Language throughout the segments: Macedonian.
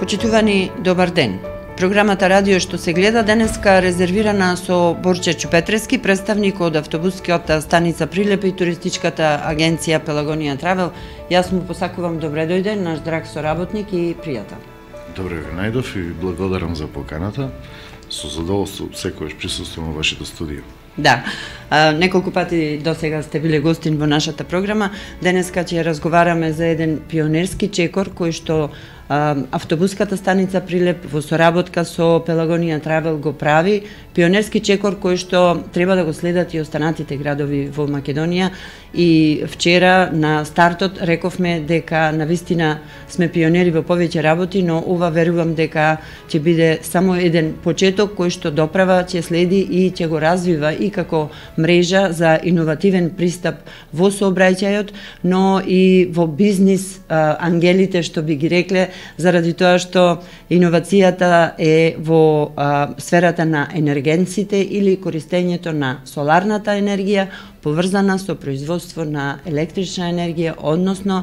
Почитувани, добар ден. Програмата Радио што се гледа денеска резервирана со Борче Чупетрески, представник од автобуската станица Прилеп и туристичката агенција Пелагонија Травел. Јас му посакувам добре дојде, наш драг соработник и пријател. Добре ви најдов и благодарам за поканата. Со задоволство секојаш присуствувам во вашето студио. Да, неколку пати досега сте биле гостин во нашата програма. Денеска ќе разговараме за еден пионерски чекор кој што автобуската станица Прилеп во соработка со Пелагонија Травел го прави. Пионерски чекор кој што треба да го следат и останатите градови во Македонија. И вчера на стартот рековме дека навистина сме пионери во повеќе работи, но ова верувам дека ќе биде само еден почеток кој што доправа ќе следи и ќе го развива и како мрежа за иновативен пристап во сообраќајот, но и во бизнис ангелите што би ги рекле, заради тоа што иновацијата е во сферата на енергенците или користењето на соларната енергија поврзана со производство на електрична енергија, односно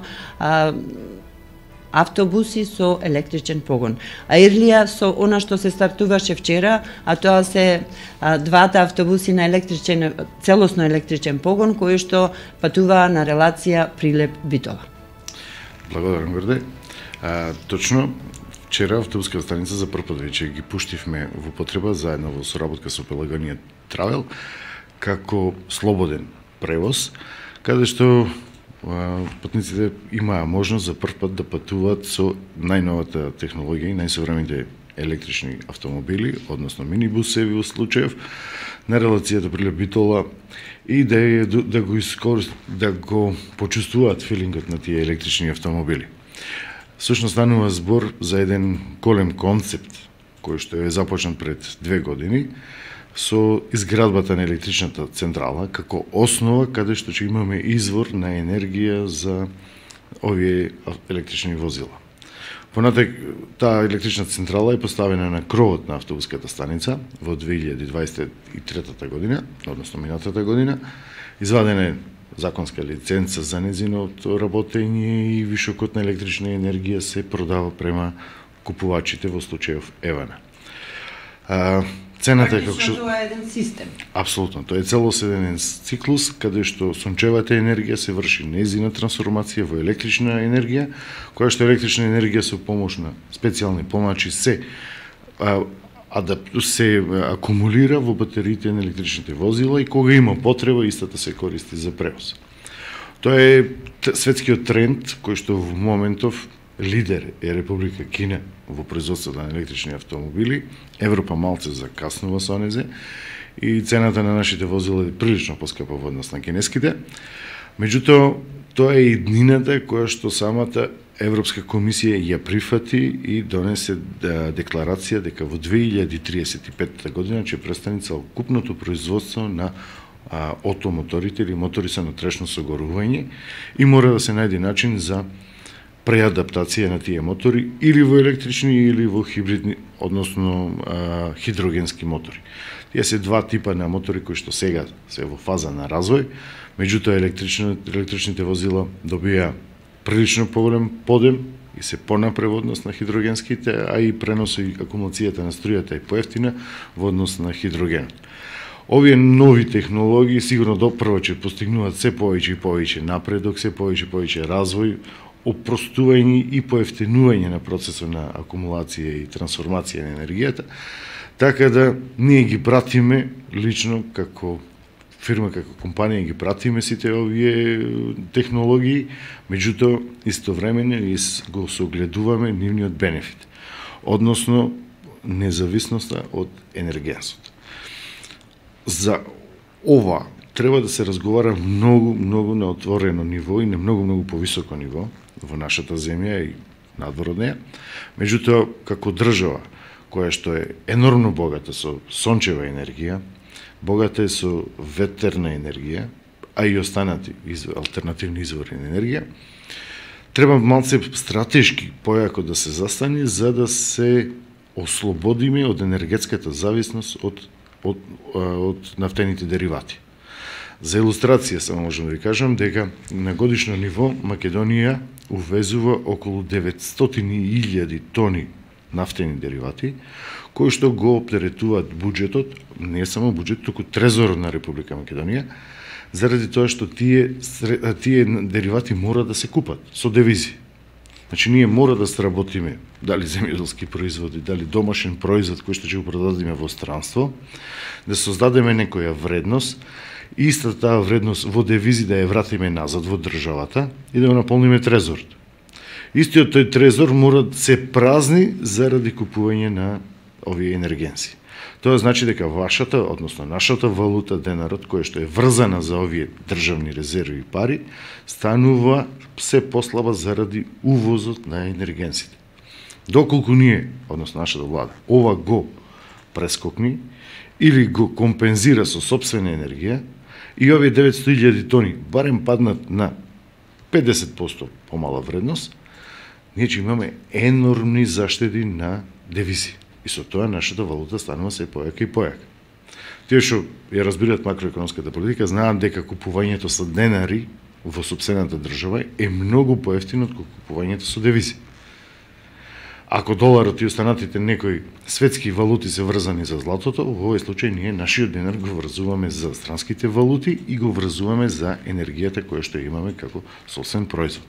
автобуси со електричен погон. А Ирлија со она што се стартуваше вчера, а тоа се двата автобуси на целосно електричен погон кои што патуваа на релација Прилеп-Битола. Благодарам, Горде. Точно, вчера автобуската станица за прв пат веќе ги пуштивме во потреба заедно во соработка со Пелагонија Травел како слободен превоз, каде што патниците имаа можност за прв пат да патуваат со најновата технологија и најсовремените електрични автомобили, односно минибусеви во случаев, на релацијата Прилеп-Битола и да го почувствуваат филингот на тие електрични автомобили. Всушност станува збор за еден голем концепт кој што е започнат пред 2 години со изградбата на електричната централа како основа каде што ќе имаме извор на енергија за овие електрични возила. Понатак, таа електрична централа е поставена на кровот на автобуската станица во 2023 година, односно минатата година. Извадена е законска лиценца за нејзиното работење и вишокот на електрична енергија се продава према купувачите во случајов Евана. Цената е како што тоа е еден систем. Апсолутно, тоа е целоседен циклус каде што сончевата енергија се врши нејзина трансформација во електрична енергија, која што електрична енергија со помош на специјални помачи се акумулира во батериите на електричните возила и кога има потреба истата се користи за превоз. Тоа е светскиот тренд кој што во моментов лидер е Република Кина во производството на електрични автомобили. Европа малце закаснува со незе и цената на нашите возила е прилично поскапа во однос на кинеските. Меѓутоа, тоа е иднината која што самата Европска комисија ја прифати и донесе декларација дека во 2035 година ќе престане целокупното производство на отомоторите или мотори со внатрешно согорување и мора да се најде начин за преадаптација на тие мотори или во електрични или во хибридни, односно хидрогенски мотори. Тие се два типа на мотори кои што сега се во фаза на развој, меѓутоа електричните возила добија прилично поголем подем и се понапред во однос на хидрогенските, а и преносот и акумулацијата на струјата е поевтина во однос на хидрогенот. Овие нови технологии сигурно допрво ќе постигнуваат се повеќе и повеќе напредок, се повеќе и повеќе развој, опростување и поевтинување на процесот на акумулација и трансформација на енергијата, така да ние ги пратиме лично како фирма, како компанија ги пратиме сите овие технологии, меѓутоа истовремено го согледуваме нивниот бенефит, односно независноста од енергенсот. За ова треба да се разговара многу на отворено ниво и на многу повисоко ниво во нашата земја и надвор од неја. Меѓутоа, како држава која што е енормно богата со сончева енергија, богата е со ветерна енергија, а и останати алтернативни извори на енергија, треба малце стратешки појако да се застани за да се ослободиме од енергетската зависност од нафтените деривати. За илустрација само можам да ви кажам дека на годишно ниво Македонија увезува околу 900.000 тони нафтени деривати, кои што го оптеретуваат буџетот, не само буџет, туку трезорот на Република Македонија, заради тоа што тие деривати мора да се купат со девизи. Значи, ние мора да сработиме, дали земјоделски производи, дали домашен производ кој што ќе го продадеме во странство, да создадеме некоја вредност, и истата таа вредност во девизи да ја вратиме назад во државата и да го наполниме трезорот. Истиот тој трезор мора да се празни заради купување на овие енергенси. Тоа значи дека вашата, односно нашата валута, денарот, која што е врзана за овие државни резерви и пари, станува се послаба заради увозот на енергенсите. Доколку ние, односно нашата влада, ова го прескокни или го компензира со сопствена енергија, и овие 900.000 тони барем паднат на 50% помала вредност, ние ќе имаме енормни заштеди на девизи. И со тоа нашата валута станува се појака и појака. Тие што ја разбираат макроекономската политика знаат дека купувањето со денари во сопстената држава е многу поевтино од купувањето со девизи. Ако доларот и останатите некои светски валути се врзани за златото, во овој случај ние нашиот денар го врзуваме за странските валути и го врзуваме за енергијата која што имаме како собствен производ.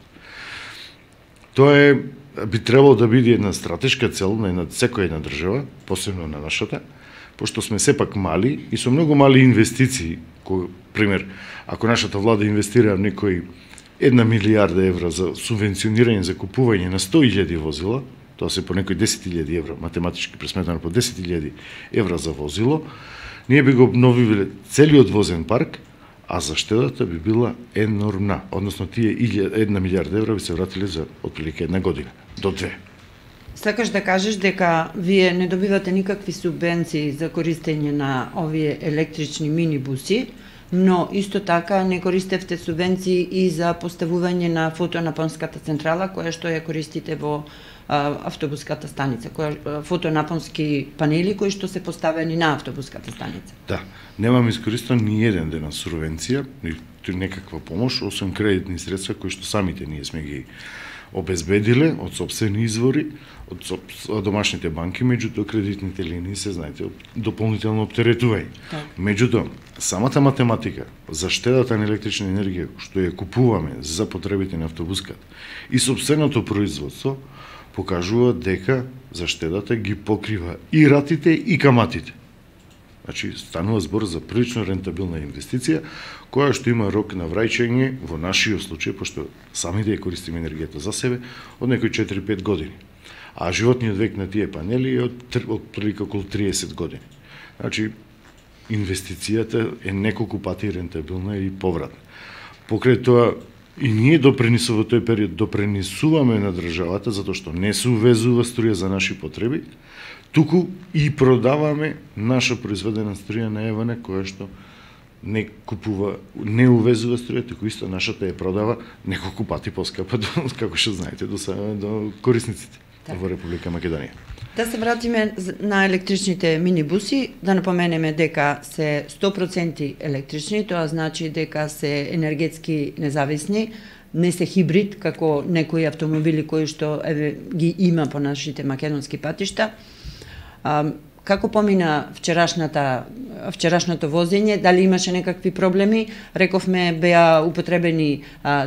Тоа би требало да биде една стратешка цел на секоја една држава, посебно на нашата, пошто сме сепак мали и со многу мали инвестиции, кој, пример, ако нашата влада инвестира некои 1 милијарда евра за субвенционирање за купување на 100.000 возила, тоа се по некои 10.000 евра, математички пресметано по 10.000 евра за возило, ние би го обновиле целиот возен парк, а заштедата би била енормна. Односно, тие 1 милијарда евра би се вратиле за отприлike 1 година, до 2. Сакаш да кажеш дека вие не добивате никакви субвенции за користење на овие електрични минибуси, но исто така не користевте субвенции и за поставување на фотонапонската централа, која што ја користите во автобуската станица, фотонапонски панели кои што се поставени на автобуската станица. Да, немам искористен ни еден ден на субвенција, ниту некаква помош, освен кредитни средства кои што самите ние сме ги обезбедиле од сопствени извори, од домашните банки, меѓутоа кредитните линии се, знаете, дополнително оптеретување. Меѓутоа, самата математика за штедата на електрична енергија што ја купуваме за потребите на автобуската и сопственото производство покажува дека заштедата ги покрива и ратите и каматите. Значи, станува збор за прилично рентабилна инвестиција, која што има рок на враќање во нашиот случај, пошто сами да ја користиме енергијата за себе, од некои 4-5 години. А животниот век на тие панели е од прилика околу 30 години. Значи, инвестицијата е неколку пати рентабилна и повратна. Покрај тоа, и ние во тој период допренесуваме на државата, затоа што не се увезува струја за наши потреби, туку и продаваме наша произведена струја на ЕВН, која што не купува, не увезува струја, туку исто нашата ја продава неколку пати поскапа, како што знаете, до корисниците во Република Македонија. Да се вратиме на електричните минибуси, да напоменеме дека се 100% електрични, тоа значи дека се енергетски независни, не се хибрид, како некои автомобили кои што ги има по нашите македонски патишта. Како помина вчерашното возење, дали имаше некакви проблеми? Рековме, беа употребени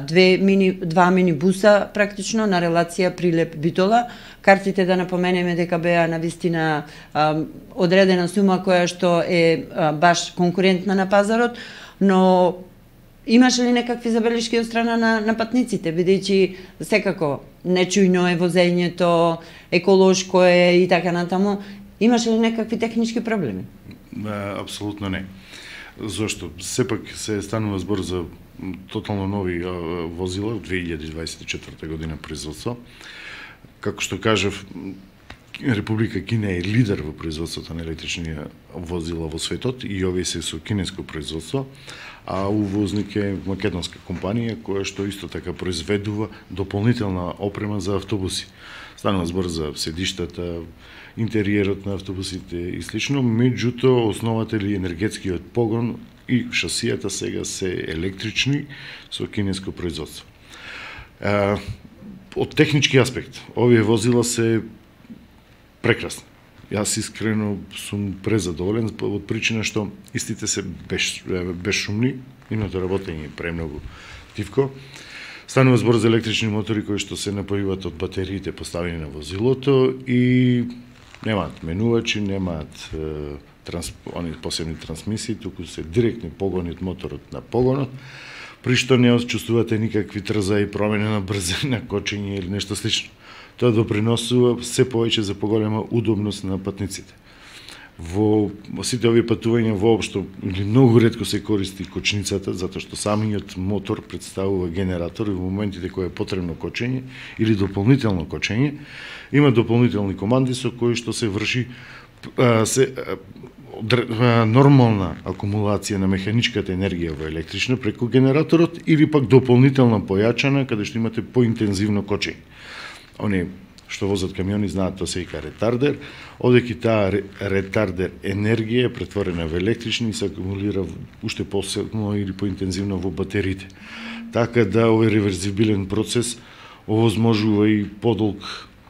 два минибуса практично на релација Прилеп-Битола. Картите, да напоменеме дека беа навистина одредена сума која што е баш конкурентна на пазарот, но имаше ли некакви забелешки од страна на патниците, бидејќи секако нечујно е возењето, еколошко е и така натаму? Имаше ли некакви технички проблеми? Апсолутно не. Зошто? Сепак се станува збор за тотално нови возила од 2024 година производство. Како што кажав, Република Кина е лидер во производството на електрични возила во светот и овие се со кинеско производство, а увозник е македонска компанија која што исто така произведува дополнителна опрема за автобуси. Станува збор за седиштата, интериерот на автобусите и слично, меѓутоа основата или енергетскиот погон и шасијата сега се електрични со кинеско производство. Од технички аспект, овие возила се прекрасна. Јас искрено сум презадоволен од причина што истите се безшумни, нивното работење е премногу тивко. Станува збор за електрични мотори кои што се напојуваат од батериите поставени на возилото и немаат менувачи, немаат они посебни трансмисии, туку се директни погони од моторот на погонот, при што не чувствувате никакви трза и промена на брзина, кочење или нешто слично. Тоа доприносува се повеќе за поголема удобност на патниците. Во сите овие патувања воопшто или многу ретко се користи кочницата, затоа што самиот мотор представува генератор и во моментите кога е потребно кочење или дополнително кочење, има дополнителни команди со кои што се врши нормална акумулација на механичката енергија во електрична преку генераторот или пак дополнителна појачана каде што имате поинтензивно кочење. Они што возат камиони знаат тоа се вика ретардер, одејќи таа ретардер енергија е претворена во електрична и се акумулира уште посилно или поинтензивно во батериите. Така да овој реверзибилен процес овозможува и подолг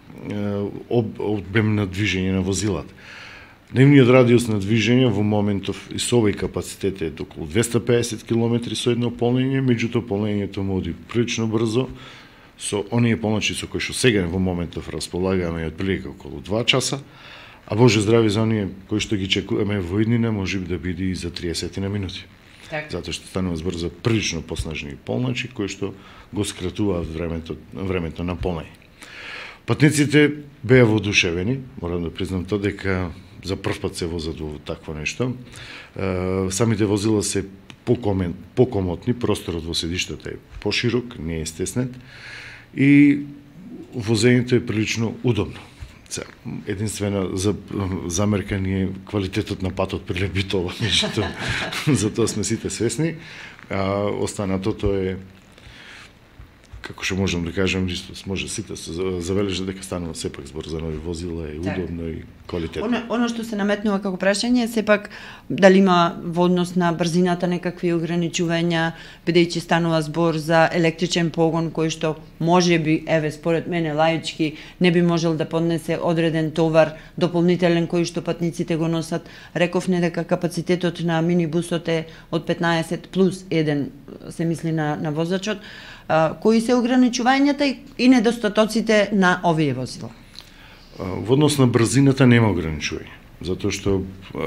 обем на движење на возилата. Дневниот радиус на движење во моментов и со овој капацитет е околу 250 км со едно полнење, меѓутоа полнењето му оди прилично брзо, со оние полночи со кои што сега во моментов располагаме од прилика околу 2 часа, а Боже здрави за оние кои што ги чекуваме во иднина, може би да биде и за 30 на минути. Так. Затоа што станува збор за прилично поснажни полночи кои што го скратуваат времето на полнење. Патниците беа воодушевени, морам да признам тоа дека за прв пат се возат во такво нешто. Самите возила се покомотни, просторот во седиштата е поширок, не е стеснет и возењето е прилично удобно. Единствена замерка ни е квалитетот на патот прилеп Битола, меѓутоа за тоа сме сите свесни, а останатото е како што можам да кажам, може сите се забележат дека станува сепак збор за нови возила, е удобно и квалитетно. Оно што се наметнува како прашање е сепак дали има во однос на брзината некакви ограничувања, бидејќи станува збор за електричен погон кој што можеби, еве според мене лаички, не би можел да поднесе одреден товар дополнителен кој што патниците го носат. Рековне дека капацитетот на минибусот е од 15 плюс 1, се мисли на возачот. Кои се ограничувањата и недостатоците на овие возила? Во однос на брзината нема ограничување, затоа што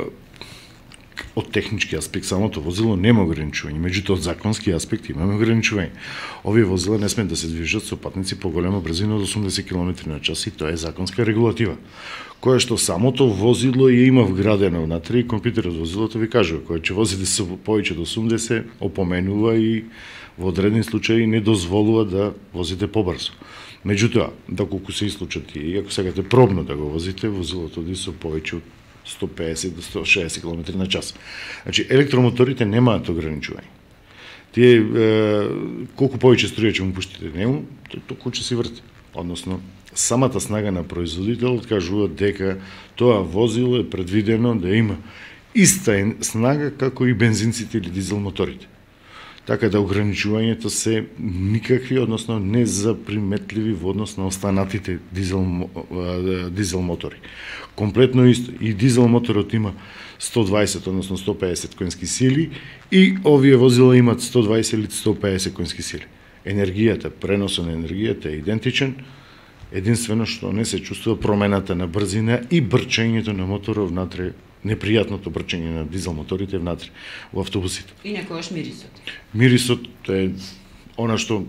од технички аспект самото возило нема ограничување, меѓутоа од законски аспект имаме ограничување. Овие возила не смеат да се движат со патници по голема брзина од 80 км на час и тоа е законска регулатива, која што самото возило ја има вградено внатре и компјутерот возилото ви кажува, кој ќе возите со повеќе од 80 опоменува и во одредени случаи не дозволува да возите побрзо. Меѓутоа, доколку се исклучат и ако сакате пробно да го возите, возилото оди со повеќе од 150 до 160 км на час. Значи, електромоторите немаат ограничување. Тие, колку повеќе струја ќе му пуштите нему, толку ќе се врти. Односно, самата снага на производителот кажува дека тоа возило е предвидено да има иста снага како и бензинците или дизел моторите. Така да ограничувањето се никакви, односно незаприметливи во однос на останатите дизел мотори. Комплетно исто. И дизел моторот има 120, односно 150 конски сили и овие возила имат 120 или 150 конски сили. Енергијата, преносот на енергијата е идентичен, единствено што не се чувствува промената на брзина и брчењето на моторот внатре, непријатното брчење на дизел моторите внатре во автобусите. И некојаш мирисот. Мирисот е она што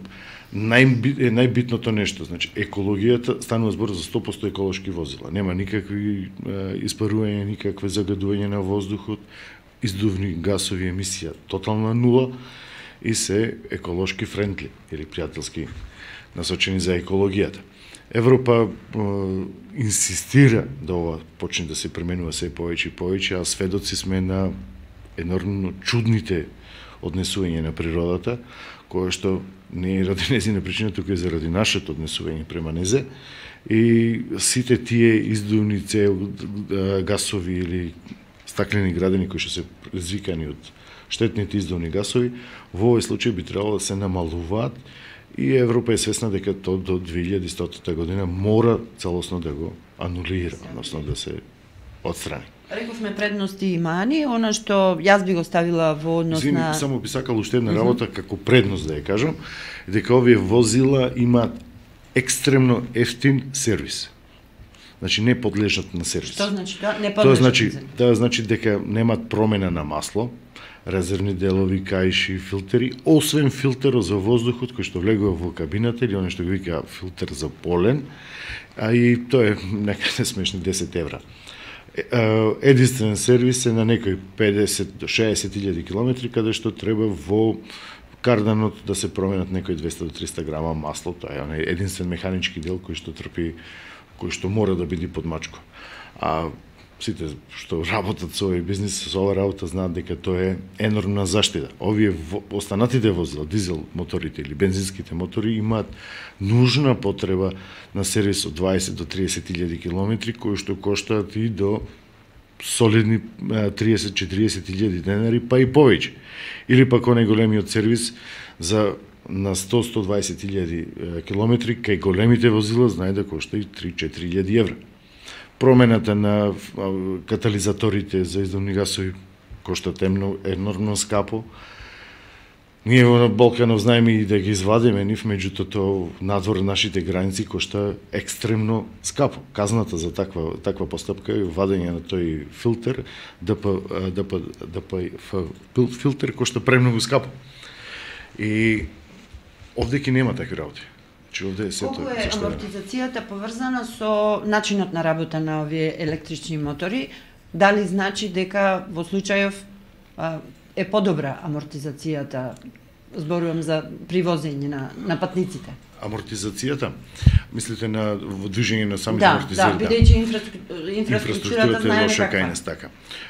е најбитното нешто, значи екологијата, станува збор за 100% еколошки возила. Нема никакви испарувања, никакве загадување на воздухот, издувни гасови емисија тотална нула и се еколошки френдли или пријателски насочени за екологијата. Европа инсистира да ова почне да се применува се повеќе и повеќе, а сведоци сме на енормно чудните однесување на природата, кое што не е ради незина причина, туку е заради нашето однесување према незе. И сите тие издувни гасови или стаклени градини кои што се предизвикани од штетните издувни гасови, во овој случај би требало да се намалуваат И Европа е свесна дека то до 2100 година мора целосно да го анулира, односно да се отстрани. Рековме предности и мани, она што јас би го ставила во однос на... Само би сакал уште една работа како предност да ја кажам, дека овие возила имаат екстремно ефтин сервис. Значи не подлежат на сервис. Што значи тоа? Не подлежат. Тоа значи дека немаат промена на масло, резервни делови, каиши, филтери, освен филтерот за воздухот кој што влегува во кабината или оно што го вика филтер за полен, а и тоа е некаде смешни 10 евра. Единствен сервис е на некои 50 до 60.000 километри, каде што треба во карданот да се променат некои 200 до 300 грама масло. Тоа е онај единствен механички дел кој што трпи, кој што мора да биде подмачко. А сите што работат со овој бизнис, со ова работа знаат дека тоа е енормна заштита. Овие останатите возила, дизел моторите или бензинските мотори имаат нужна потреба на сервис од 20 до 30.000 километри, кои што коштаат и до солидни 30-40.000 денари, па и повеќе. Или пак онај големиот сервис за на 100-120.000 километри, кај големите возила знае да кошта и 3-4.000 евра. Промената на катализаторите за издувни гасови кошта енормно скапо. Ние во Балканов знаеме и да ги извадиме нив, меѓутоа тоа надвор нашите граници кошта екстремно скапо. Казната за таква постапка е вадење на тој филтер, филтер кошта премногу скапо. И овде ки нема такви работи. Колку е амортизацијата поврзана со начинот на работа на овие електрични мотори? Дали значи дека во случајов е подобра амортизацијата? Зборувам за привозење на патниците. Амортизацијата? Мислите на движење на самите амортизери? Да, бидејќи инфраструктурата е лоша кај нас така.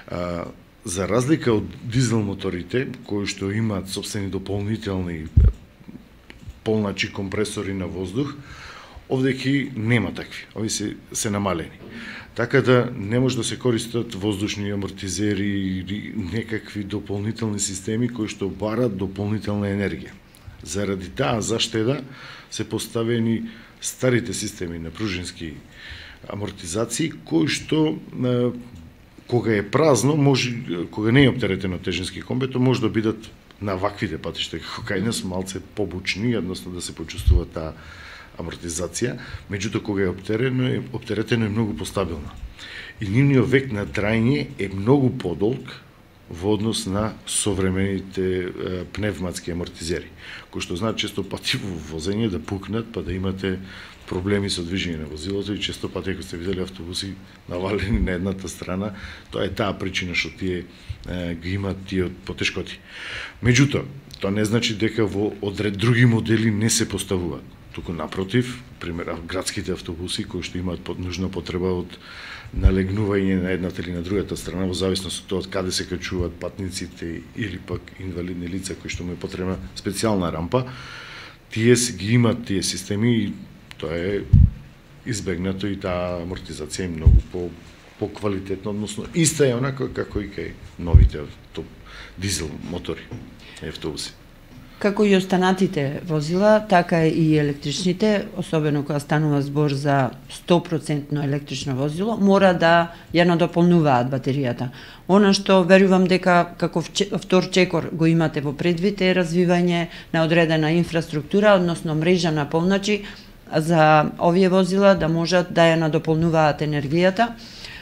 За разлика од дизел моторите, кои што имаат собствени дополнителни полначи компресори на воздух, овдеки нема такви. Ови се намалени. Така да не може да се користат воздушни амортизери или некакви дополнителни системи кои што барат дополнителна енергија. Заради таа заштеда се поставени старите системи на пружински амортизации кои што кога е празно, кога не е оптеретено тежински комбето, може да бидат на ваквите патишта, како кај нас, малце побучни, односно да се почувствува таа амортизација, меѓутоа кога е оптеретено е многу постабилно. И нивниот век на трајње е многу подолг во однос на современите пневматски амортизери, кои што знаат често пати во возење да пукнат, па да имате проблеми со движење на возилото и често пати ако сте видели автобуси навалени на едната страна, тоа е таа причина што тие ги имаат тие потешкоти. Меѓутоа, тоа не значи дека во други модели не се поставуваат. Туку напротив, пример градските автобуси кои што имаат нужна потреба од налегнување на едната или на другата страна во зависност од тоа од каде се качуваат патниците или пак инвалидни лица кои што му е потребна специјална рампа, тие ги имаат тие системи и тоа е избегнато и таа амортизација е многу поквалитетна, односно иста е онака како и кај новите дизел мотори и автобуси. Како и останатите возила, така и електричните, особено кога станува збор за 100% електрично возило, мора да ја надополнуваат батеријата. Она што верувам дека како втор чекор го имате во предвид е развивање на одредена инфраструктура, односно мрежа на полначи за овие возила да можат да ја надополнуваат енергијата.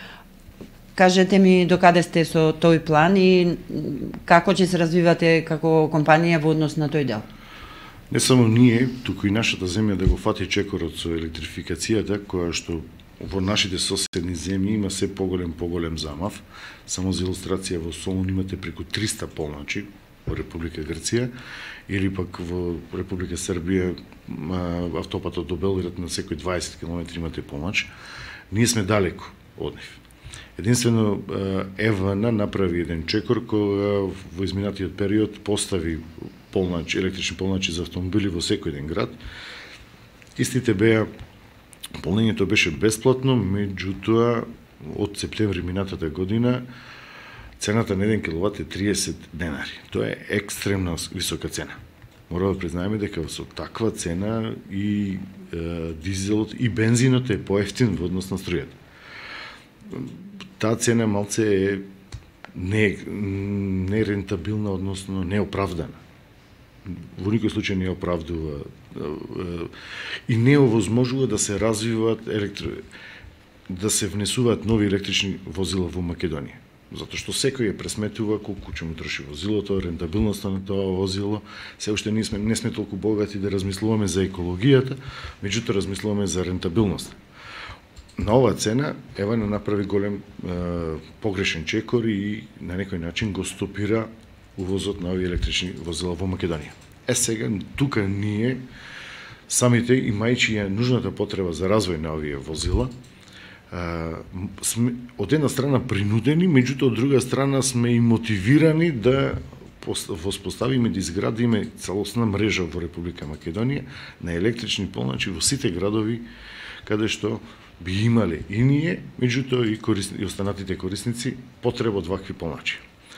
Кажете ми докаде сте со тој план и како ќе се развивате како компанија во однос на тој дел? Не само ние, туку и нашата земја да го фати чекорот со електрификацијата, која што во нашите соседни земји има се поголем замав. Само за илустрација во Солун имате преку 300 полначи во Република Грција, или пак во Република Србија автопатот до Белград на секој 20 км имате полнач. Ние сме далеко од нив. Единствено ЕВН направи еден чекор кога во изминатиот период постави електрични полначи за автомобили во секој еден град. Истите беа, полнењето беше бесплатно, меѓутоа од септември минатата година цената на 1 киловат е 30 денари. Тоа е екстремно висока цена. мора да признаеме дека со таква цена и дизелот и бензинот е поевтин во однос на струјата. Таа цена малце е не рентабилна, односно неоправдана. Во никој случај не оправдува и не овозможува да се развиваат да се внесуваат нови електрични возила во Македонија. Затоа што секој ја пресметува колку ќе му троши возилото, рентабилноста на тоа возило. Се уште не сме толку богати да размислуваме за екологијата, меѓутоа размислуваме за рентабилноста. На оваа цена ева не направи голем погрешен чекор и на некој начин го стопира увозот на овие електрични возила во Македонија. Сега тука ние самите, имајќи ја нужната потреба за развој на овие возила, сме од една страна принудени, меѓутоа од друга страна сме и мотивирани да воспоставиме, да изградиме целосна мрежа во Република Македонија на електрични полначи во сите градови каде што би имале и ние, меѓутоа и останатите корисници потреба од вакви полначи.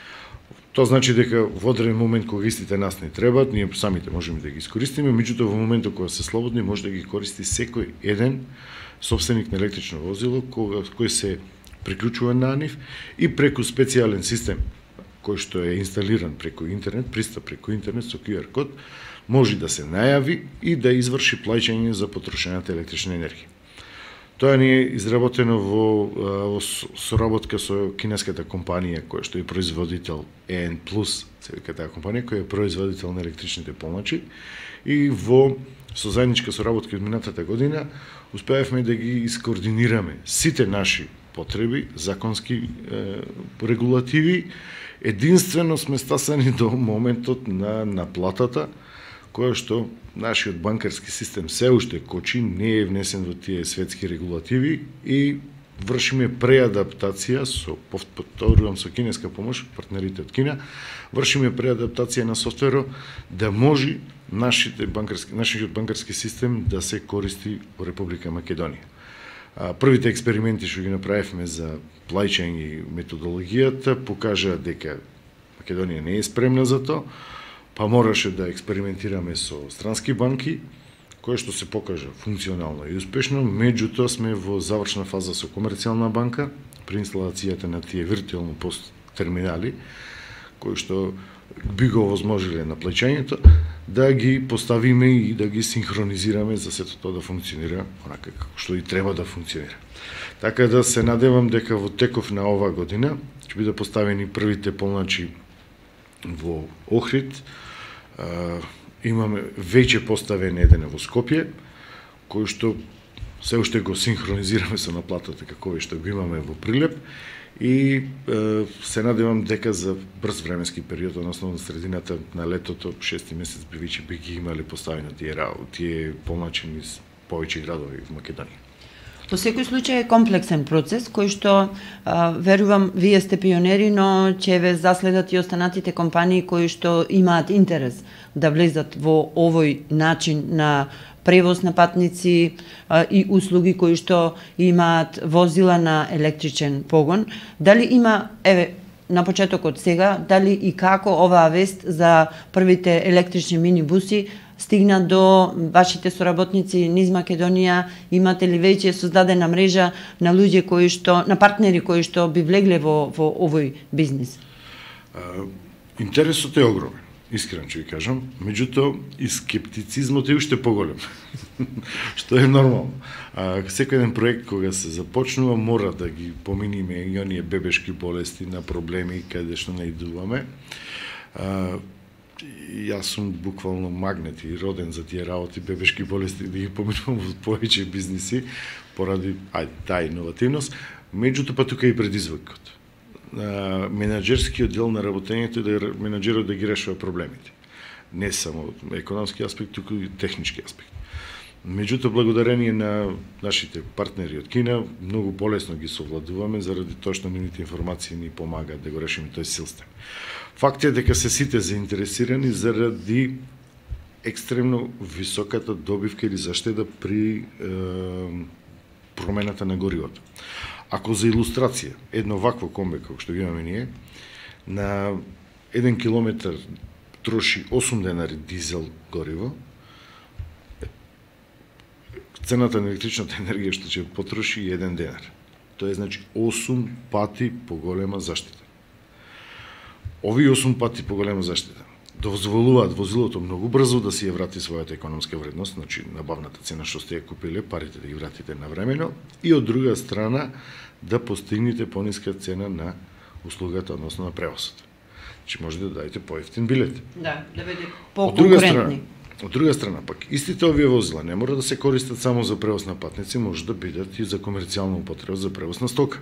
Тоа значи дека во одреден момент кога истите нас не требаат, ние самите можеме да ги искористиме, меѓутоа во моментот кога се слободни може да ги користи секој еден собственик на електрично возило кој се приклучува на нив и преку специјален систем кој што е инсталиран преку интернет, пристап преку интернет со QR код, може да се најави и да изврши плаќање за потрошената електрична енергија. Тоа не е изработено во соработка со кинеската компанија која што е производител EN+, се вика таа компанија која е производител на електричните полначи, и со заедничка соработка од минатата година успеавме да ги искоординираме сите наши потреби, законски регулативи. Единствено сме стасани до моментот на наплатата, која што нашиот банкарски систем се уште кочи, не е внесен во тие светски регулативи и вршиме преадаптација повторувам со кинеска помош, партнерите од Кина, вршиме преадаптација на софтверот да може нашиот банкарски систем да се користи во Република Македонија. Првите експерименти што ги направивме за плаќање и методологијата покажаа дека Македонија не е спремна за тоа, па мораше да експериментираме со странски банки, кое што се покажа функционално и успешно, меѓутоа сме во завршна фаза со комерцијална банка при инсталацијата на тие виртуелно пост терминали, кои што би го овозможиле на плаќањето, да ги поставиме и да ги синхронизираме за сето тоа да функционира онака како што и треба да функционира. Така да се надевам дека во теков на оваа година ќе бидат поставени првите полначи во Охрид. Имаме веќе поставен еден во Скопје, кој што се уште го синхронизираме со наплатата како што го имаме во Прилеп и се надевам дека за брз временски период, односно на средината на летото, 6 месец би ги имале поставени тие полначи низ повеќе градови во Македонија. Во секој случај е комплексен процес кој што верувам вие сте пионери, но ќе ве заследат и останатите компании кои што имаат интерес да влезат во овој начин на превоз на патници и услуги кои што имаат возила на електричен погон. Дали има, на почетокот сега, дали и како оваа вест за првите електрични минибуси стигна до вашите соработници низ Македонија? Имате ли веќе создадена мрежа на луѓе кои што, на партнери кои што би влегле во овој бизнис? Интересот е огромен, искрено ќе ви кажам, меѓутоа и скептицизмот е уште поголем, што е нормално. Секој еден проект кога се започнува мора да ги поминиме и оние бебешки болести на проблеми каде што наидуваме. Јас сум буквално магнет и роден за тие работи, бебешки болести, да ги поминувам во повеќе бизниси поради таа иновативност. Меѓутоа па тука е и предизвикот. Менаџерскиот дел на работењето е да менаџерот да ги решава проблемите. Не само економски аспект, туку и технички аспект. Меѓутоа, благодарение на нашите партнери од Кина, многу полесно ги совладуваме заради тоа што нивните информации ни помагаат да го решиме тој систем. Факт е дека се сите заинтересирани заради екстремно високата добивка или заштеда при промената на горивото. Ако за илустрација, едно вакво комбе како што ги имаме ние, на 1 километар троши 8 денари дизел гориво, цената на електричната енергија што ќе потроши 1 денар. Тоа е значи 8 пати поголема заштита. Овие 8 пати поголема заштита дозволуваат возилото многу брзо да си ја врати својата економска вредност, значи набавната цена што сте ја купиле, парите да ги вратите навремено, и од друга страна да постигнете пониска цена на услугата, односно на превозот. Значи може да дадете поевтин билет. Да биде по-конкурентни. Од друга страна, пак, истите овие возила не мора да се користат само за превоз на патници, може да бидат и за комерцијална употреба, за превоз на стока.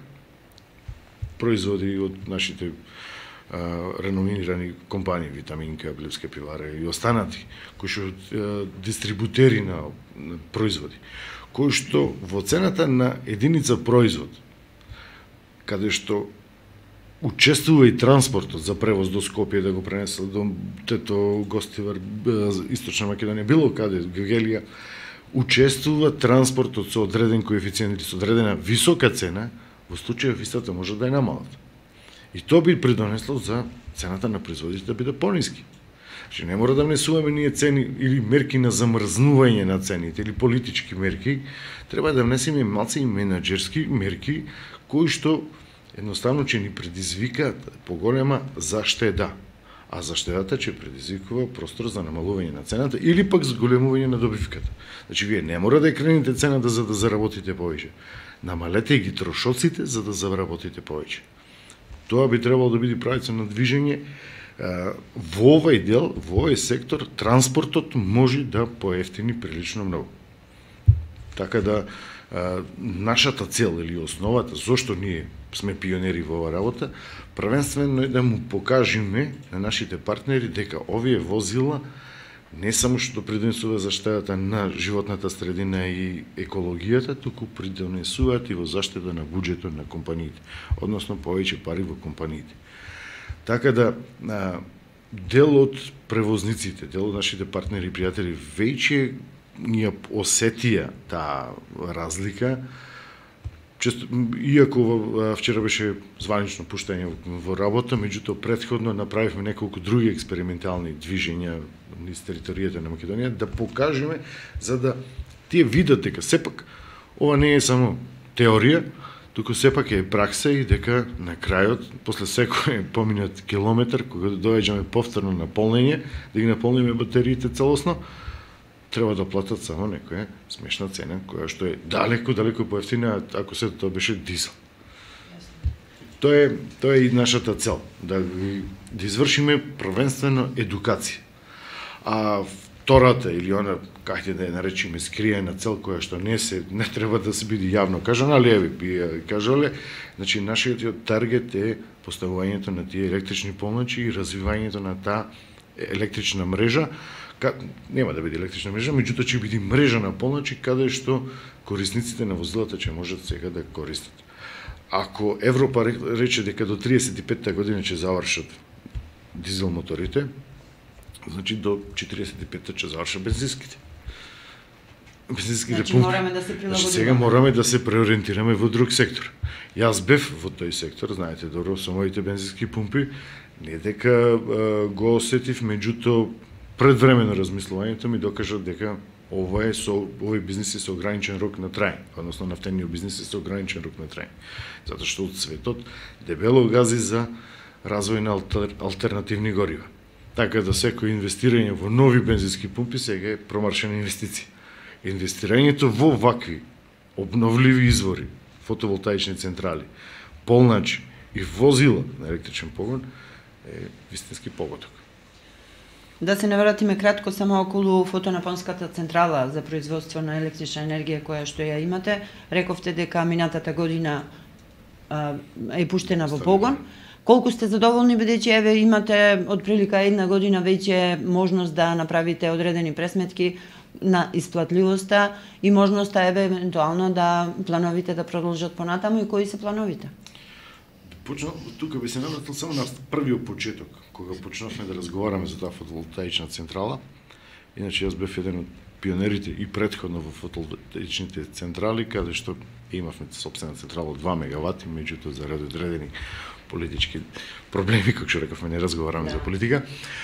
Производи од нашите реномирани компании, Витаминка, Блевска пивара и останати, кои што дистрибутери на производи, кои што во цената на единица производ, каде што учествува и транспортот за превоз до Скопје, да го пренесел до Тето, Гостивар, Источна Македонија, било каде, Гевгелија, учествува транспортот со одреден коефициент или со одредена висока цена, во случајов истата може да е намалат. И тоа би придонесло за цената на производите да биде пониски. Значи не мора да внесуваме ние цени или мерки на замрзнување на цените или политички мерки, треба да внесеме малце и менаџерски мерки кои што едноставно ќе ни предизвикаат поголема заштеда. А заштедата ќе предизвикува простор за намалување на цената или пак зголемување на добивката. Значи вие не мора да крените цената за да заработите повеќе. Намалете ги трошоците за да заработите повеќе. Тоа би требало да биде правица на движење. Во овој дел, во овој сектор, транспортот може да поевтини прилично многу. Така да, нашата цел или основата, зошто ние сме пионери во оваа работа, првенствено е да му покажеме на нашите партнери дека овие возила не само што придонесува заштедата на животната средина и екологијата, туку придонесуваат и во заштита на буџетот на компаниите, односно повеќе пари во компаниите. Така да, дел од превозниците, дел од нашите партнери и пријатели веќе ни осетија таа разлика. Често, иако вчера беше званично пуштање во работа, меѓутоа претходно направивме неколку други експериментални движења низ територијата на Македонија да покажеме за да тие видат дека сепак ова не е само теорија, туку сепак е пракса и дека на крајот, после секој поминат километар, кога доаѓаме повторно на полнење, да ги наполниме батериите целосно, треба да платат само некоја смешна цена, која што е далеку поевтина ако се тоа беше дизел. Тоа е и нашата цел, да извршиме првенствено едукација. А втората или она, како да ја наречиме, скриена цел која што не треба да се биде јавно кажана, али еве би ја кажале, значи нашиот таргет е поставувањето на тие електрични полночи и развивањето на таа електрична мрежа. Нема да биде електрична мрежа, меѓутоа ќе биде мрежа на полночи каде што корисниците на возилата ќе можат сега да користат. Ако Европа рече дека до 35-та година ќе завршат дизел моторите, значи до 45-та ќе завршат бензинските. Значи мораме да се прилагодиме. Значи сега мораме да се преориентираме во друг сектор. Јас бев во тој сектор, знаете добро, со моите бензински пумпи, не дека го осетив, меѓутоа предвремено размислувањето ми докажа дека овој бизнис е со ограничен рок на траење, односно нафтениот бизнис е со ограничен рок на траење. Затоа што од светот дебело гази за развој на алтернативни горива. Така да секој инвестирање во нови бензински пумпи сега е промаршена инвестиција. Инвестирањето во вакви обновливи извори, фотоволтаични централи, полначи и возила на електричен погон е вистински погодок. Да се навратиме кратко само околу фотонапонската централа за производство на електрична енергија која што ја имате. Рековте дека минатата година е пуштена во погон. Колку сте задоволни бидејќи еве имате од прилика една година веќе можност да направите одредени пресметки на исплатливоста и можноста евентуално да плановите да продолжат понатаму и кои се плановите? Тука би се навратил само на првиот почеток, кога почнавме да разговараме за таа фотоволтаична централа. Иначе јас бев еден од пионерите и претходно во фотоволтаичните централи, каде што имавме сопствена централа од 2 мегавати, меѓутоа заради одредени политички проблеми, како што рековме, не разговараме за политика.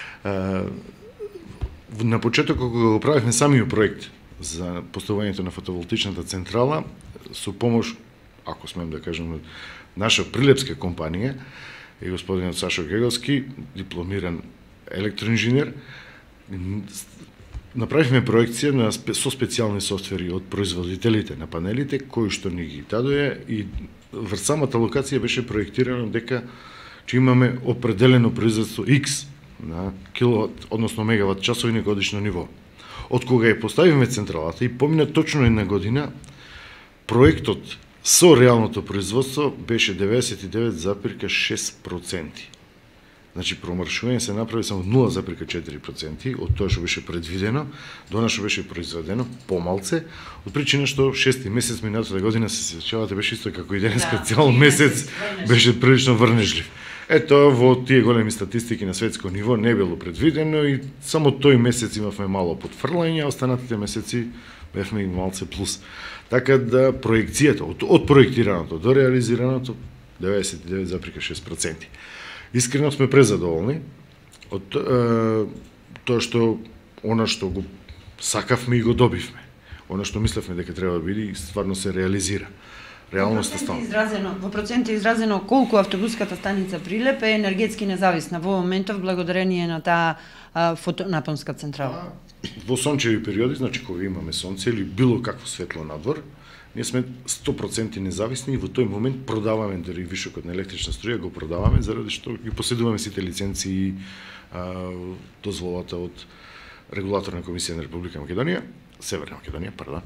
На почеток, кога го правихме самиот проект за поставувањето на фотоволтаичната централа, со помош, ако смем да кажем, наша прилепска компанија и господинот Сашо Геговски, дипломиран електроинженер, направивме проекција со специјални софтвери од производителите на панелите, кои што ни ги дадоја, и врз самата локација беше проектирано дека че имаме определено производство X на киловат, односно мегават часови на годишно ниво. Од кога ја поставивме централата и помина точно една година, проектот со реалното производство беше 99,6%. Значи, промршување се направи само 0,4% од тоа што беше предвидено, до она што беше произведено помалце, од причина што 6 месец минатата година, се сеќавате, беше исто како и денеска, цел месец беше прилично врнежлив. Ето, во тие големи статистики на светско ниво не било предвидено и само тој месец имавме мало потфрлање, а останатите месеци бевме и малце плюс. Така да проекцијата, од проектираното до реализираното, 99,6%. Искрено сме презадоволни од тоа што она што го сакавме и го добивме. Она што мислевме дека треба да биде и стварно се реализира. Реалноста стана. Во проценти изразено колку автобуската станица Прилеп е енергетски независна во моментов благодарение на таа фотонапонска централа. Во сончеви периоди, значи кога имаме сонце или било какво светло надвор, ние сме 100% независни и во тој момент продаваме дори вишокот на електрична струја, го продаваме заради што ги поседуваме сите лиценци и дозволата од регулаторна комисија на Република Македонија, Северна Македонија, пардон.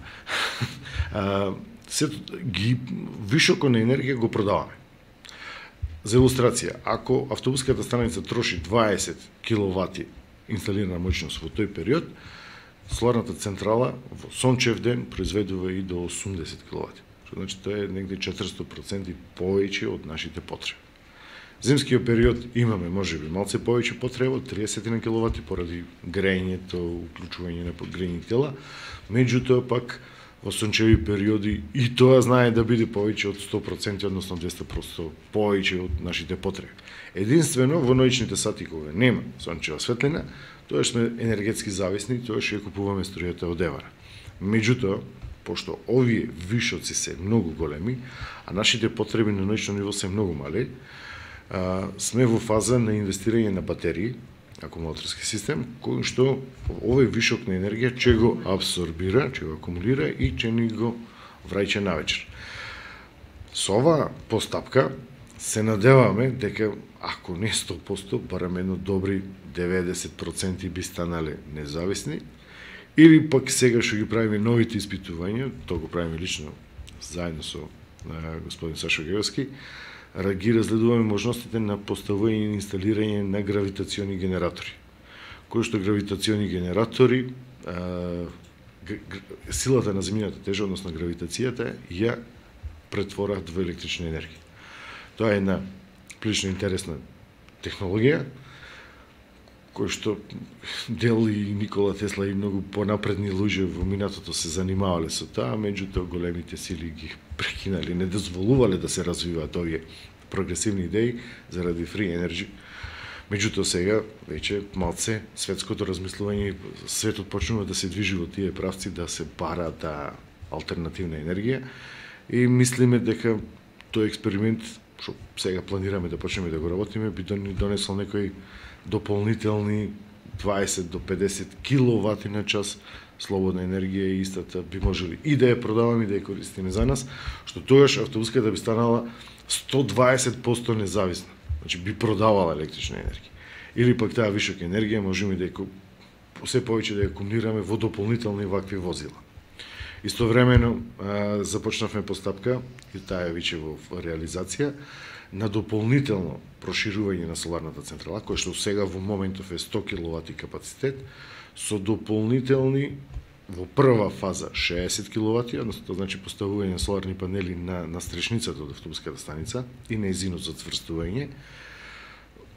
Вишоко на енергија го продаваме. За илустрација, ако автобуската станица троши 20 киловати инсталирана моќност во тој период, соларната централа во сончев ден произведува и до 80 киловати. Што значи тоа е негде 400% повеќе од нашите потреби. Зимскиот период имаме можеби малце повеќе потреба од 30 на киловати поради грејењето, уклучување на подгрејни тела, меѓутоа пак во сончеви периоди и тоа знае да биде повеќе од 100%, односно 200% повеќе од нашите потреби. Единствено во ноќните сати кога нема сончева светлина, тоа сме енергетски зависни, тоа што ја купуваме струјата од евара. Меѓутоа, пошто овие вишоци се многу големи, а нашите потреби на ноќно ниво се многу мали, сме во фаза на инвестирање на батерии, акумулаторски систем, кој што овој вишок на енергија ќе го абсорбира, ќе го акумулира и ќе ни го враќа навечер. Со оваа постапка се надеваме дека ако не 100%, барем едно добри 90% би станале независни, или пак сега што ги правиме новите испитувања, тоа го правиме лично заедно со господин Сашо Геговски, ги разгледуваме можностите на поставување и инсталирање на гравитациони генератори. Кои што гравитациони генератори, силата на земјината тежа, односно гравитацијата, ја претворат во електрична енергија. Тоа е една прилично интересна технологија, кој што Дел и Никола Тесла и многу понапредни луѓе во минатото се занимавале со тоа, меѓутоа големите сили ги прекинале, не дозволувале да се развиваат овие прогресивни идеи заради free energy. Меѓутоа сега веќе малце светското размислување, светот почнува да се движи во тие правци, да се бара таа алтернативна енергија и мислиме дека тој експеримент што сега планираме да почнеме да го работиме би донесол некои дополнителни 20 до 50 киловати на час слободна енергија и истата би можели и да ја продаваме и да ја користиме за нас, што тогаш автобуската би станала 120% независна. Значи би продавала електрична енергија. Или пак таа вишока енергија можеме да ја се повеќе да ја акумулираме во дополнителни вакви возила. Истовремено започнавме постапка и таа е веќе во реализација на дополнително проширување на соларната централа, која што сега во моментов е 100 киловати капацитет, со дополнителни во прва фаза 60 киловати, односно тоа значи поставување на соларни панели на стрешницата од автобуската станица и нејзиното зацврстување,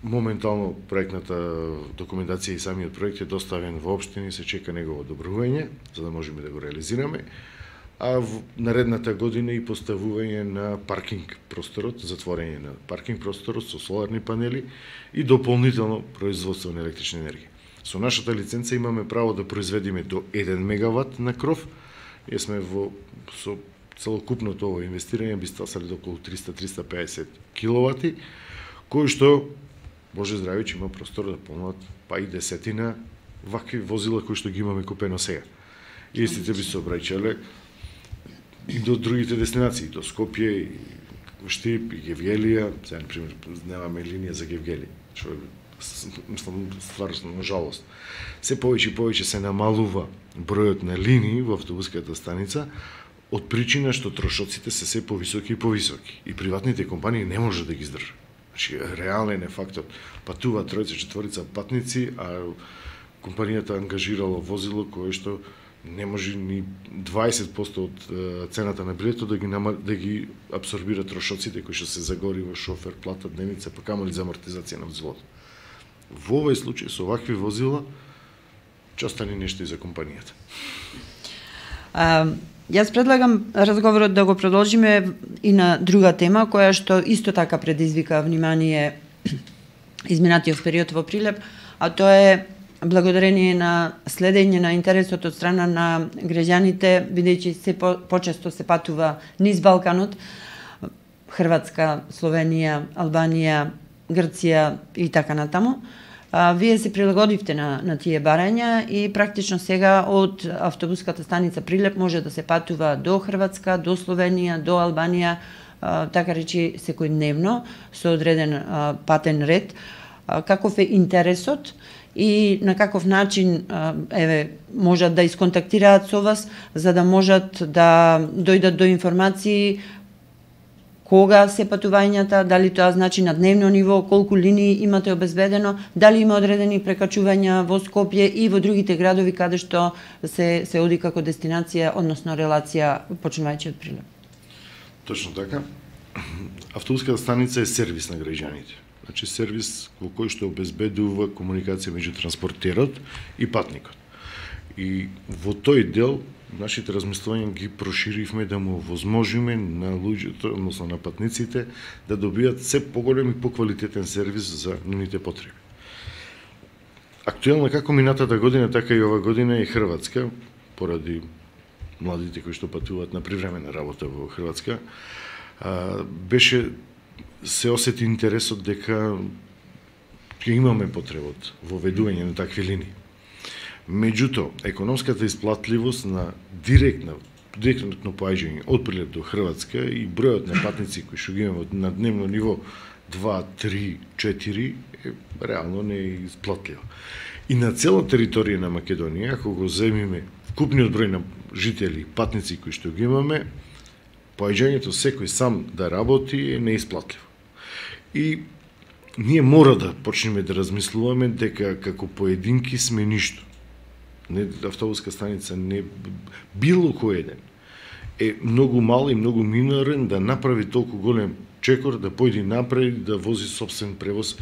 моментално проектната документација и самиот проект е доставен во општина и се чека негово одобрување, за да можеме да го реализираме, а в наредната година и поставување на паркинг просторот, затворење на паркинг просторот со соларни панели и дополнително производство на електрична енергија. Со нашата лиценца имаме право да произведеме до 1 мегават на кров. Ние сме со целокупното ово инвестирање би стасали до околу 300-350 киловати, кои што Боже здрави, че има простор да полнат па и десетина вакви возила кои што ги имаме купено сега. И истите би се обраќале и до другите дестинации, до Скопје, и Штип, и Гевгелија. Сега, например, немаме линија за Гевгелија, што мислам, стварно жалост. Се повеќе и повеќе се намалува бројот на линии во автобуската станица, од причина што трошоците се повисоки и повисоки. И приватните компании не може да ги издржат. Значи, реален е фактот. Патува тројца, четворица патници, а компанијата ангажирала возило кое што не може ни 20% од цената на билетот да ги абсорбира трошоците кои што се загорива, шофер, плата, дневница, па камоли за амортизација на возилото. Во овој случај со вакви возила ќе остане нешто и за компанијата. Јас предлагам разговорот да го продолжиме и на друга тема, која што исто така предизвика внимание изминатиот период во Прилеп, а тоа е благодарение на следење на интересот од страна на граѓаните, бидејќи се почесто се патува низ Балканот, Хрватска, Словенија, Албанија, Грција и така натаму. Вие се прилагодивте на тие барања и практично сега од автобуската станица Прилеп може да се патува до Хрватска, до Словенија, до Албанија, така речи секојдневно, со одреден патен ред. Каков е интересот и на каков начин можат да исконтактираат со вас, за да можат да дојдат до информации кога се патувањата, дали тоа значи на дневно ниво, колку линии имате обезбедено, дали има одредени прекачувања во Скопје и во другите градови каде што се оди како дестинација, односно релација почнувајќи од Прилеп. Точно така. Автобуската станица е сервис на граѓаните. Значи сервис во кој што обезбедува комуникација меѓу транспортерот и патникот. И во тој дел нашите размислувања ги проширивме да му возможиме на луѓето, односно на патниците, да добијат се поголем и поквалитетен сервис за нивните потреби. Актуелна како минатата година, така и ова година е Хрватска, поради младите кои што патуваат на привремена работа во Хрватска, се осети интересот дека ќе имаме потреба во ведување на такви линии. Меѓутоа, економската исплатливост на директно поаѓање од Прилеп до Хрватска и бројот на патници кои што ги имаме на дневно ниво 2, 3, 4 е реално не е исплатливо. И на цела територија на Македонија, ако го земиме вкупниот број на жители, патници кои што ги имаме, поаѓањето секој сам да работи е неисплатливо. И ние мора да почнеме да размислуваме дека како поединки сме ништо. Не автобуска станица, не било кој еден е многу мал и многу минорен да направи толку голем чекор, да појде напред, да вози собствен превоз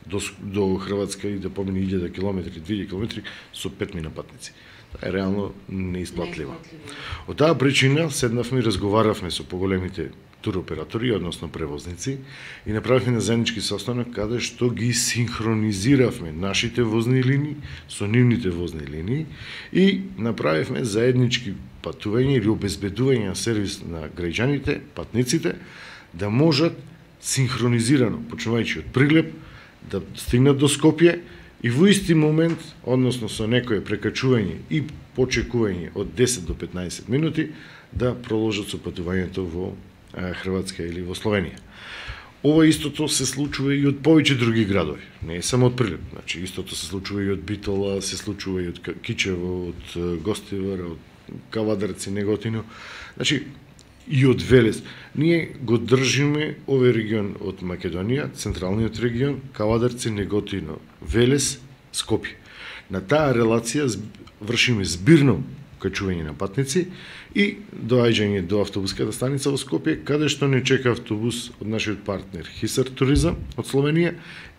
до Хрватска и да помине 1000 км, 2000 км со 5 патници. Тоа е реално неисплатливо. Од таа причина седнавме и разговаравме со поголемите туроператори, односно превозници, и направивме на заеднички состанок каде што ги синхронизиравме нашите возни линии со нивните возни линии и направивме заеднички патување или обезбедување на сервис на граѓаните, патниците, да можат синхронизирано, почнувајќи од Прилеп, да стигнат до Скопје и во исти момент, односно со некое прекачување и почекување од 10 до 15 минути, да продолжат со патувањето во Хрватска или во Словенија. Ова истото се случува и од повеќе други градови, не е само од Прилеп. Значи, истото се случува и од Битола, се случува и од Кичево, од Гостивар, од Кавадарци, Неготино. Значи, и од Велес. Ние го држиме овој регион од Македонија, централниот регион, Кавадарци, Неготино, Велес, Скопје. На таа релација вршиме збирно качување на патници и доаѓање до автобуската станица во Скопје, каде што не чека автобус од нашиот партнер Хисар Туризам од Словенија,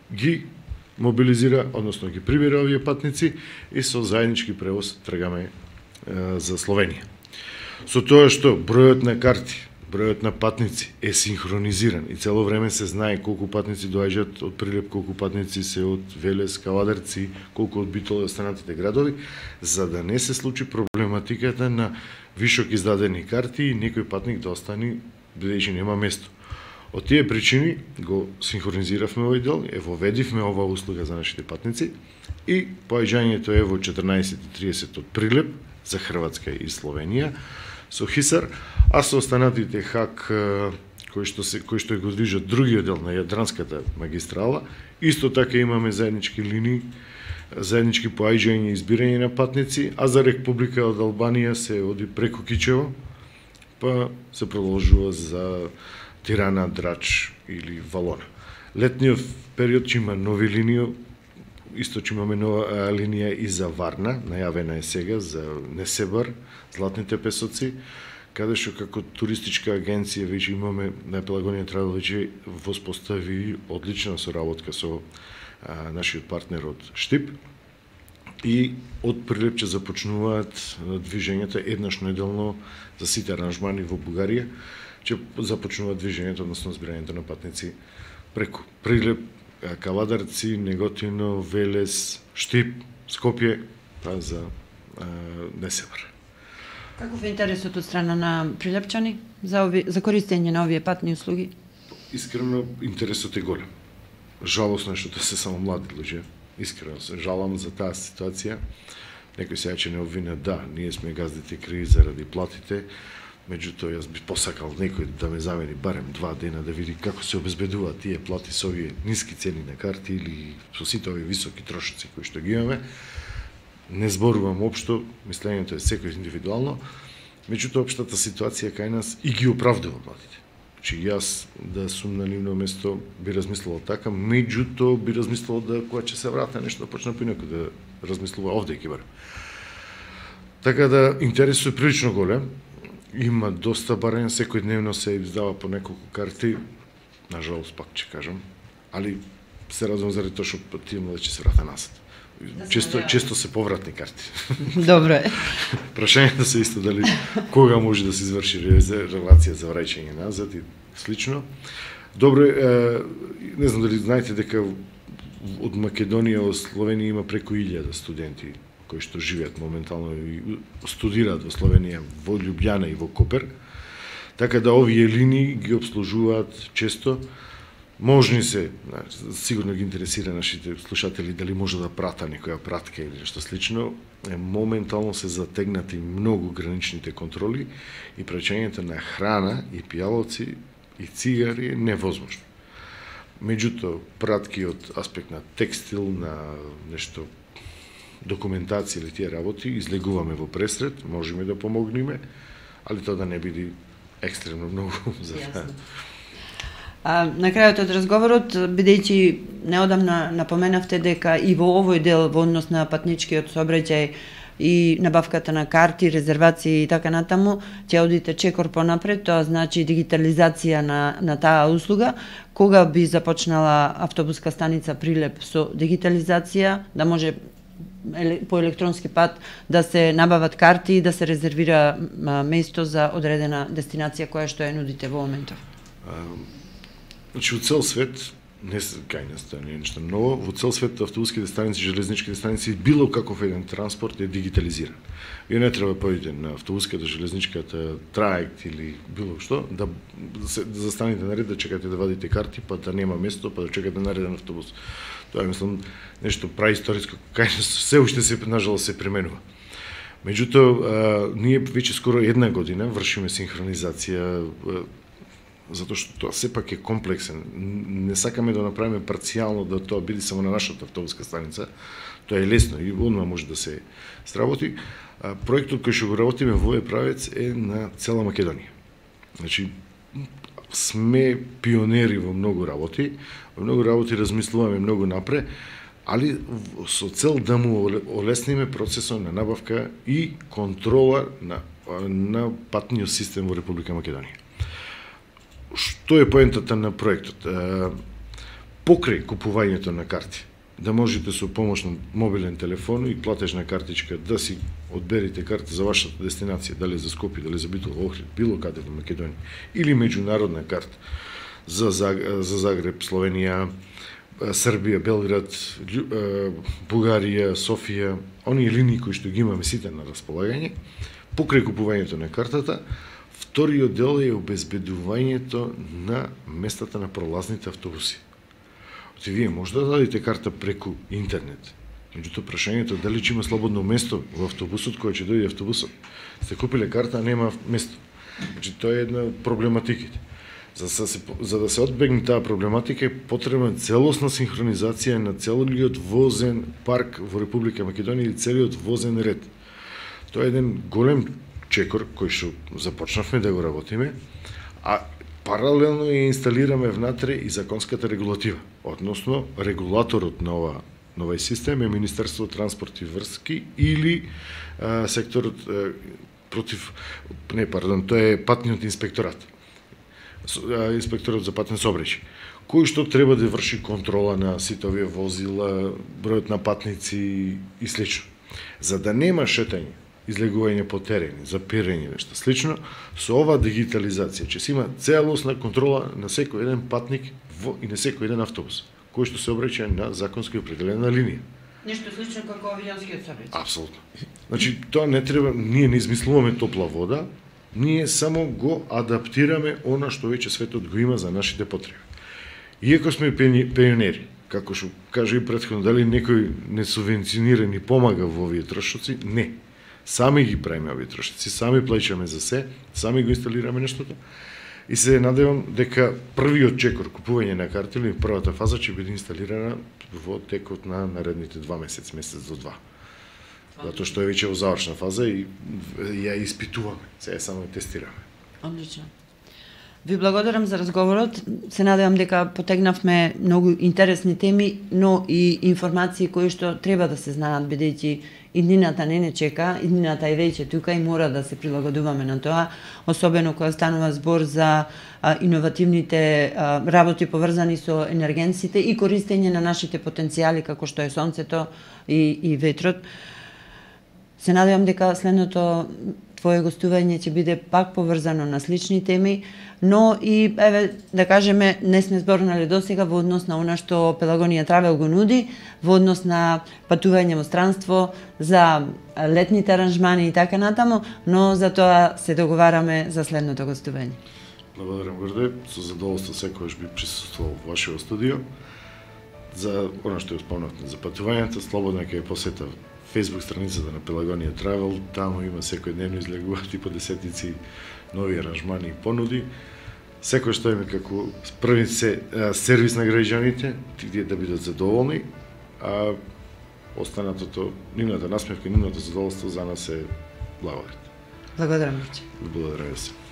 ги мобилизира, односно ги прибира овие патници и со заеднички превоз тргаме за Словенија. Со тоа што бројот на карти, бројот на патници е синхронизиран и цело време се знае колку патници доаѓаат од Прилеп, колку патници се од Велес, Кавадарци, колку од Битола и останатите градови, за да не се случи проблематиката на вишок издадени карти и некој патник да остани бидејќи нема место. Од тие причини го синхронизиравме овој дел, воведивме оваа услуга за нашите патници и поаѓањето е во 14:30 од Прилеп за Хрватска и Словенија со Хисар, а со останатите ХАК кои што го движат другиот дел на Јадранската магистрала, исто така имаме заеднички линии, заеднички поаѓање и избирање на патници, а за Република од Албанија се оди преку Кичево, па се продолжува за Тирана, Драч или Валона. Летниот период ќе има нови линии, исто ќе имаме нова линија и за Варна, најавена е сега за Несебар, Златните песоци, каде што како туристичка агенција веќе имаме на Пелагонија Травел веќе воспостави одлична соработка со нашиот партнер од Штип и од Прилеп ќе започнуваат движењето еднаш неделно за сите аранжмани во Бугарија, ќе започнуваат движењето, односно збирањето на патници преку Прилеп, Кавадарци, Неготино, Велес, Штип, Скопје, па за Несебар. Каков е интересот од страна на прилепчани за користење на овие патни услуги? Искрено, интересот е голем. Жалосно е што се само млади луѓе. Искрено се жалам за таа ситуација. Некој сега ќе не обвина, да, ние сме газдите криви заради платите, меѓутоа јас би посакал некој да ме замени барем 2 дена да види како се обезбедуваат тие плати со овие ниски цени на карти или со сите овие високи трошоци кои што ги имаме. Не зборувам општо, мислењето е секој индивидуално, меѓутоа општата ситуација кај нас и ги оправдува платите. Значи јас да сум на нивно место би размислувал така, меѓутоа би размислувал да кога ќе се врата нешто да почна поинаку да размислува овде ќе барем. Така да интересот е прилично голем. Има доста барања, секојдневно се издава по неколку карти, нажалост пак ќе кажам, али се радувам заради тоа што тие млади ќе се врата назад. Често се повратни карти. Добро е. Прашањето се исто дали кога може да се изврши релација за враќање назад и слично. Добро е, не знам дали знаете дека од Македонија во Словенија има преку 1000 студенти кои што живеат моментално и студираат во Словенија, во Љубљана и во Копер. Така да овие линии ги обслужуваат често. Можни се, сигурно ги интересира нашите слушатели дали може да прата некоја пратка или нешто слично. Моментално се затегнати многу граничните контроли и праќањето на храна и пијалоци и цигари е невозможно. Меѓутоа, пратки од аспект на текстил, на нешто документација или тие работи, излегуваме во пресред, можеме да помогнеме, али тоа да не биде екстремно многу за това. На крајот од разговорот, бидејќи неодамна напоменавте дека и во овој дел во однос на патничкиот сообраќај и набавката на карти, резервации и така натаму, ќе одите чекор понапред, тоа значи дигитализација на таа услуга. Кога би започнала автобуска станица Прилеп со дигитализација, да може по електронски пат да се набават карти и да се резервира место за одредена дестинација која што ја нудите во моментов? Значи, во цел свет, не кај нас тоа не е нешто ново, во цел свет автобуските станици, железничките станици, било каков еден транспорт е дигитализиран. Вие не треба појдете на автобуската, железничката, траект или било што, да застанете наред, да чекате да вадите карти, па да нема место, па да чекате нареден автобус. Тоа е, мислам, нешто праисториско, кај нас се уште се, нажалост, се применува. Меѓутоа, ние веќе скоро 1 година вршиме синхронизација, затоа што тоа сепак е комплексен. Не сакаме да направиме парцијално да тоа биде само на нашата автобуска станица. Тоа е лесно и одма може да се сработи. Проектот кој што го работиме во овој правец е на цела Македонија. Значи, сме пионери во многу работи размислуваме многу напред, али со цел да му олесниме процесот на набавка и контрола на патниот систем во Република Македонија. Што е поентата на проектот? Покрај купувањето на карти, да можете со помош на мобилен телефон и платежна картичка да си одберите карта за вашата дестинација, дали за Скопје, дали за Битол, Охрид, било каде во Македонија, или меѓународна карта за Загреб, Словенија, Србија, Белград, Бугарија, Софија, оние линии кои што ги имаме сите на располагање, покрај купувањето на картата, вториот дел е обезбедувањето на местата на пролазните автобуси. Оти вие може да дадете карта преку интернет. Меѓутоа прашањето е дали ќе има слободно место во автобусот кој ќе дојде автобусот. Сте купиле карта, а нема место. Значи тоа е една од проблематиките. За да се одбегне таа проблематика е потребна целосна синхронизација на целиот возен парк во Република Македонија и целиот возен ред. Тоа е еден голем чекор кој што започнавме да го работиме, а паралелно ја инсталираме внатре и законската регулатива, односно регулаторот на овој систем е Министерство транспорт и врски или секторот тоа е патниот инспекторат. Инспекторот за патен сообраќај, кој што треба да врши контрола на сите овие возила, бројот на патници и слично. За да нема шетање, излегување по терени, запирање, нешто слично, со ова дигитализација ќе се има целосна контрола на секој еден патник и на секој еден автобус, кој што се обраќа на законски определена линија. Нешто слично како авионскиот сообраќај. Апсолутно. Значи, тоа не треба, ние не измислуваме топла вода, ние само го адаптираме она што веќе светот го има за нашите потреби. Иако сме пионери, како што кажа и претходно, дали некој не субвенционира ни помага во овие трошоци, не. Сами ги правиме овие трошоци, сами плаќаме за се, сами го инсталираме нештото. И се надевам дека првиот чекор купување на карти или првата фаза ќе биде инсталирана во текот на наредните 2 месец до 2. Затоа што е веќе во завршна фаза и ја испитуваме, сега само ја тестираме. Одлично. Ви благодарам за разговорот. Се надевам дека потегнавме многу интересни теми, но и информации кои што треба да се знаат, бидејќи иднината не чека, иднината е веќе тука и мора да се прилагодуваме на тоа, особено кога станува збор за иновативните работи поврзани со енергенците и користење на нашите потенцијали како што е сонцето и ветрот. Се надевам дека следното твое гостување ќе биде пак поврзано на слични теми, но и, да кажеме, не сме зборнали досега во однос на она што Пелагонија Травел го нуди, во однос на патување во странство, за летните аранжмани и така натаму, но за тоа се договараме за следното гостување. Благодарам, Горде. Со задоволство секогаш би присуствувал во вашето студио. За она што ја спомнавте за патувањето, слободно ќе ја посетам Facebook страницата на Пелагонија Травел, таму има секојдневно излегуваат и по десетици нови аранжмани и понуди. Секој што име како први сервис на граѓаните, тие да бидат задоволни, а останатото, нивната насмевка, нивното задоволство за нас е благодат. Благодарам. Благодарам се.